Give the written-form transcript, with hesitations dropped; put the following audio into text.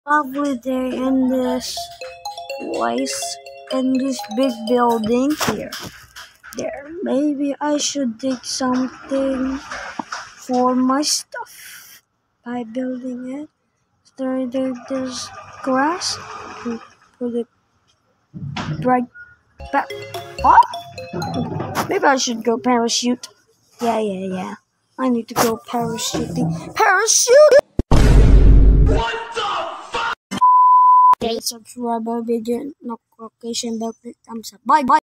Lovely day in this place, in this big building here. There, maybe I should dig something for my stuff by building it. There, there's grass. Put it right back. What? Maybe I should go parachute. Yeah. I need to go parachuting. Parachute! Subscribe our video, notification bell, click thumbs up. Bye.